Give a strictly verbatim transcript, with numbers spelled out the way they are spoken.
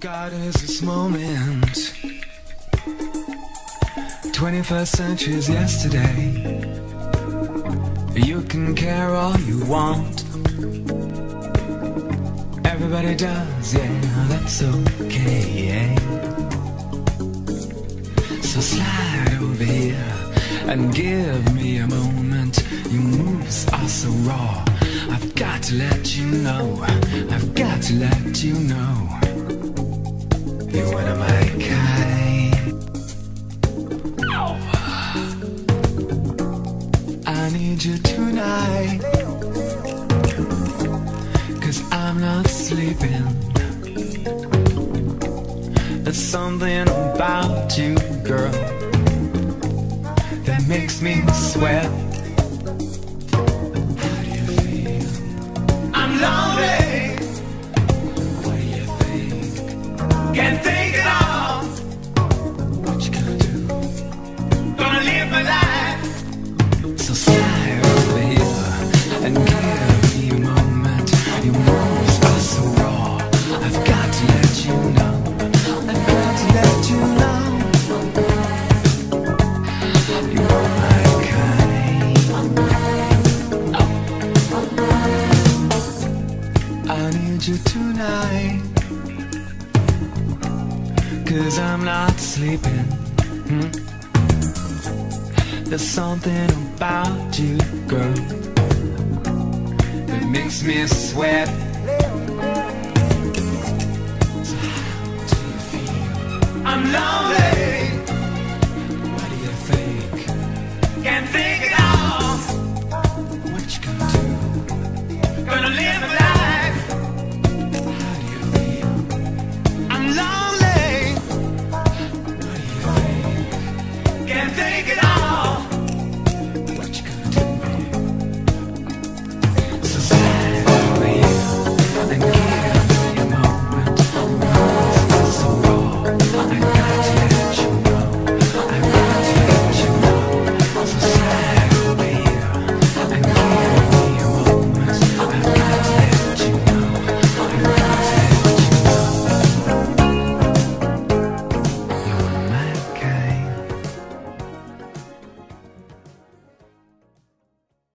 God is this moment. twenty-first century's yesterday. You can care all you want. Everybody does, yeah, that's okay. So slide over here and give me a moment. Your moves are so raw. I've got to let you know. I've got to let you know. You're one of my kind. I need you tonight, 'cause I'm not sleeping. There's something about you, girl, that makes me sweat. How do you feel? I'm lonely. What do you think? Can't think at all. What you gonna do? Gonna live my life. So slide over here and give me a moment. Your moves are so raw. I've got to let you know. I've got to let you know. You are my kind. I need you tonight, 'cause I'm not sleeping. hmm? There's something about you, girl, that makes me sweat. So how do you feel? I'm lonely. What do you think? Can't think at all. What you gonna do? Gonna live